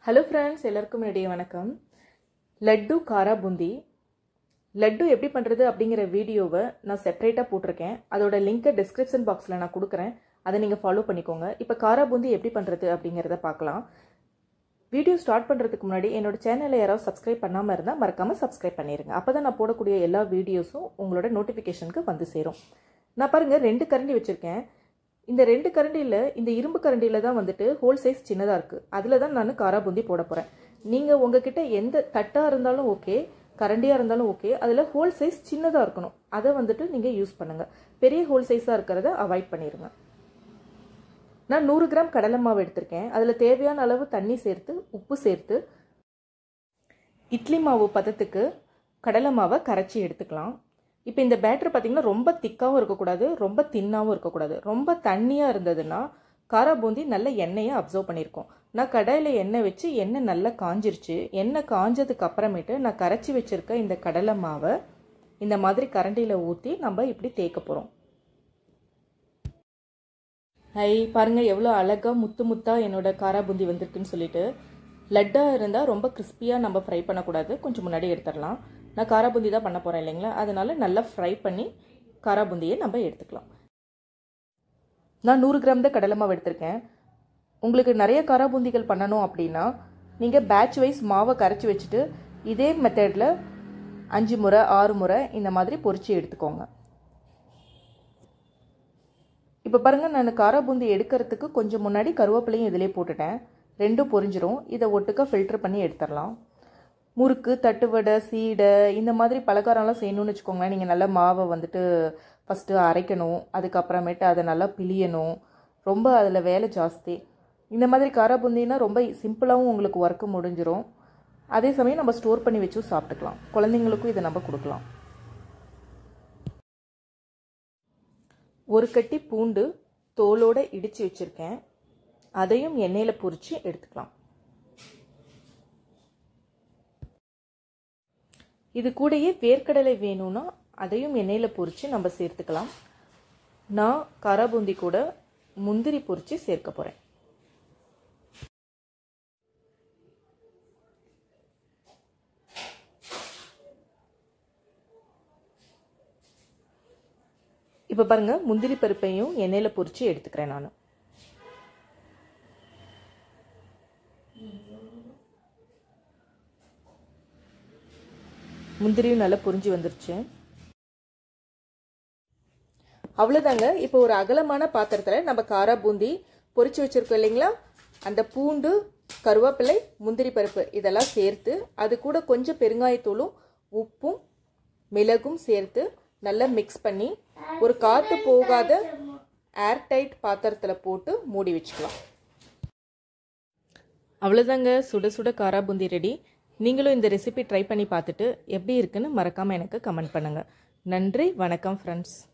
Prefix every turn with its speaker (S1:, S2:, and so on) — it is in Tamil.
S1: Hello friends, எல்லாருக்கும் என்னுடைய வணக்கம். லட்டு காரா பூந்தி. லட்டு எப்படி பண்றது அப்படிங்கற வீடியோவை நான் செப்பரேட்டா போட்டுருக்கேன். அதோட லிங்கை டிஸ்கிரிப்ஷன் பாக்ஸ்ல நான் கொடுக்கிறேன். அதை நீங்க ஃபாலோ பண்ணிக்கோங்க. இப்போ காரா பூந்தி எப்படி பண்றது அப்படிங்கறத பார்க்கலாம். வீடியோ ஸ்டார்ட் பண்றதுக்கு முன்னாடி என்னோட சேனலை யாராவது சப்ஸ்கிரைப் பண்ணாம இருந்தா மறக்காம சப்ஸ்கிரைப் பண்ணிருங்க. அப்பதான் நான் போடக்கூடிய எல்லா வீடியோஸும் உங்களோட நோட்டிஃபிகேஷனுக்கு வந்து சேரும். நான் பாருங்க 2 கரண்டி வச்சிருக்கேன். இந்த 2 கரண்டியில் இந்த இரும்பு கரண்டியில் தான் வந்துட்டு ஹோல் சைஸ் சின்னதாக இருக்குது. அதில் தான் நான் காரா பூந்தி போட போகிறேன். நீங்கள் உங்ககிட்ட எந்த தட்டாக இருந்தாலும் ஓகே, கரண்டியாக இருந்தாலும் ஓகே, அதில் ஹோல் சைஸ் சின்னதாக இருக்கணும். அதை வந்துட்டு நீங்கள் யூஸ் பண்ணுங்கள். பெரிய ஹோல் சைஸாக இருக்கிறத அவாய்ட் பண்ணிடுங்க. நான் 100 கிராம் கடலை மாவு எடுத்திருக்கேன். அதில் தேவையான அளவு தண்ணி சேர்த்து உப்பு சேர்த்து இட்லி மாவு பதத்துக்கு கடலை மாவை கரைச்சி எடுத்துக்கலாம். இப்போ இந்த பேட்டர் பார்த்தீங்கன்னா ரொம்ப திக்காகவும் இருக்கக்கூடாது, ரொம்ப தின்னாகவும் இருக்கக்கூடாது. ரொம்ப தண்ணியாக இருந்ததுன்னா காரா பூந்தி நல்ல எண்ணெயை அப்சர்வ் பண்ணியிருக்கோம். நான் கடாயில் எண்ணெய் வச்சு எண்ணெய் நல்லா காஞ்சிருச்சு. எண்ணெய் காஞ்சதுக்கு அப்புறமேட்டு நான் கரைச்சி வச்சிருக்க இந்த கடலை மாவை இந்த மாதிரி கரண்டியில் ஊற்றி நம்ம இப்படி தேய்க்க போகிறோம். பாருங்க எவ்வளோ அழகாக முத்து முத்தாக என்னோட காரா பூந்தி வந்திருக்குன்னு சொல்லிட்டு. லட்டாக இருந்தால் ரொம்ப கிறிஸ்பியாக நம்ம ஃப்ரை பண்ணக்கூடாது, கொஞ்சம் முன்னாடி எடுத்துடலாம். நான் காரா பூந்தி தான் பண்ண போகிறேன் இல்லைங்களா, அதனால நல்லா ஃப்ரை பண்ணி காரா பூந்தியை நம்ம எடுத்துக்கலாம். நான் 100 கிராம் தான் கடலை மாவு எடுத்திருக்கேன். உங்களுக்கு நிறைய காரா பூந்திகள் பண்ணணும் அப்படின்னா நீங்கள் பேட்ச் வைஸ் மாவை கரைச்சி வச்சுட்டு இதே மெத்தடில் 5 முறை 6 முறை இந்த மாதிரி பொரிச்சு எடுத்துக்கோங்க. இப்போ பாருங்கள், நான் காரா பூந்தி எடுக்கிறதுக்கு கொஞ்சம் முன்னாடி கருவேப்பிலையும் இதிலே போட்டுட்டேன். 2 பொரிஞ்சிரும். இதை ஒட்டுக்க ஃபில்டர் பண்ணி எடுத்துடலாம். முறுக்கு, தட்டுவடை, சீடை இந்த மாதிரி பலகாரம்லாம் செய்யணும்னு வச்சுக்கோங்களேன். நீங்கள் நல்லா மாவை வந்துட்டு ஃபஸ்ட்டு அரைக்கணும், அதுக்கப்புறமேட்டு அதை நல்லா பிழியணும். ரொம்ப அதில் வேலை ஜாஸ்தி. இந்த மாதிரி காரா பூந்தினா ரொம்ப சிம்பிளாகவும் உங்களுக்கு ஒர்க்கு முடிஞ்சிடும். அதே சமயம் நம்ம ஸ்டோர் பண்ணி வச்சும் சாப்பிட்டுக்கலாம். குழந்தைங்களுக்கும் இதை நம்ம கொடுக்கலாம். 1 கட்டி பூண்டு தோலோடு இடித்து வச்சுருக்கேன். அதையும் எண்ணெயில் பொரித்து எடுத்துக்கலாம். இது கூடயே வேர்க்கடலை வேணும்னா அதையும் எண்ணெயில் பொரித்து நம்ம சேர்த்துக்கலாம். நான் காரா பூந்தி கூட முந்திரி பொரித்து சேர்க்க போகிறேன். இப்போ பாருங்க, முந்திரி பருப்பையும் எண்ணெயில் பொரித்து எடுத்துக்கிறேன். நான் முந்திரியும் நல்லா பொரிஞ்சு வந்துருச்சு. அவ்வளோதாங்க. இப்போ ஒரு அகலமான பாத்திரத்தில் நம்ம காரா பூந்தி பொரிச்சு வச்சிருக்கோம் இல்லைங்களா, அந்த பூண்டு, கருவேப்பிலை, முந்திரி பருப்பு இதெல்லாம் சேர்த்து அது கூட கொஞ்சம் பெருங்காயத்தூளும் உப்பும் மிளகும் சேர்த்து நல்லா மிக்ஸ் பண்ணி ஒரு காற்று போகாத ஏர்டைட் பாத்திரத்தில் போட்டு மூடி வச்சுக்கலாம். அவ்வளோதாங்க, சுட சுட காரா பூந்தி ரெடி. நீங்களும் இந்த ரெசிபி ட்ரை பண்ணி பார்த்துட்டு எப்படி இருக்குன்னு மறக்காமல் எனக்கு கமெண்ட் பண்ணுங்கள். நன்றி, வணக்கம் ஃப்ரெண்ட்ஸ்.